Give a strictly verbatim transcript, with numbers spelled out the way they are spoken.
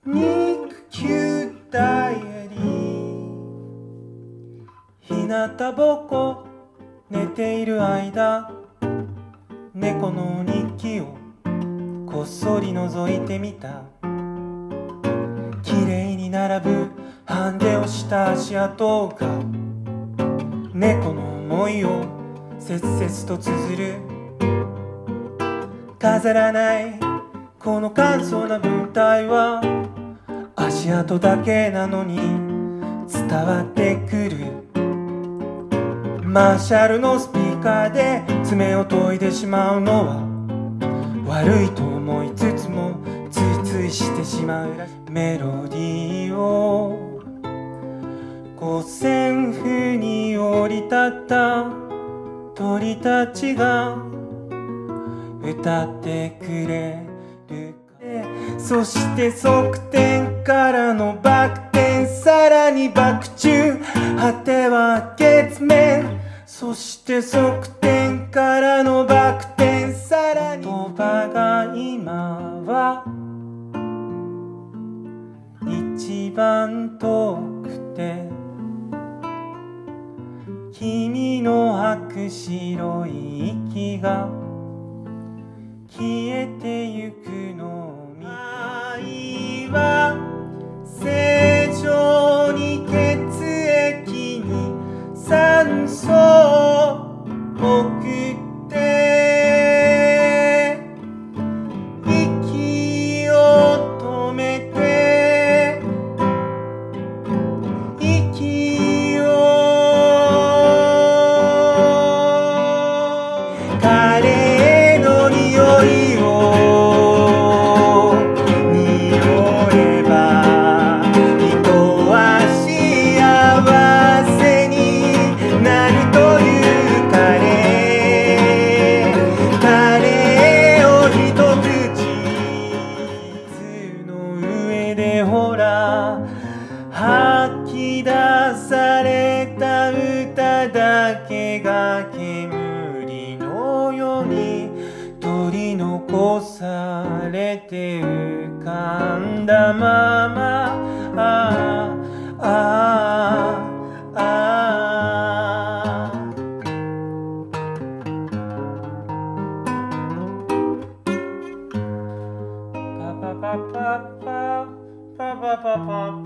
肉球ダイアリー。日向ぼっこ寝ている間、猫の日記をこっそり覗いてみた。綺麗に並ぶハンデをした足跡が猫の思いを切々と綴る。飾らないこの簡素な文体は足跡だけなのに伝わってくる。マーシャルのスピーカーで爪を研いでしまうのは悪いと思いつつもついついしてしまう。メロディーを五線譜に降り立った鳥たちが歌ってくれる。そして側転からのバク転、さらにバク宙、果ては月面。そして側転からのバク転、さらに言葉が今は一番遠くて、君の吐く白い息が消えてゆくのを見て、愛は正常に血液に酸素を送って息を止めて息をカレーの匂いを匂えば人は幸せになるというカレー。カレーを一口、筒の上でほら吐き出された歌だけが煙のように取り残されて浮かんだまま、ああああああ。パパパパパパパパパ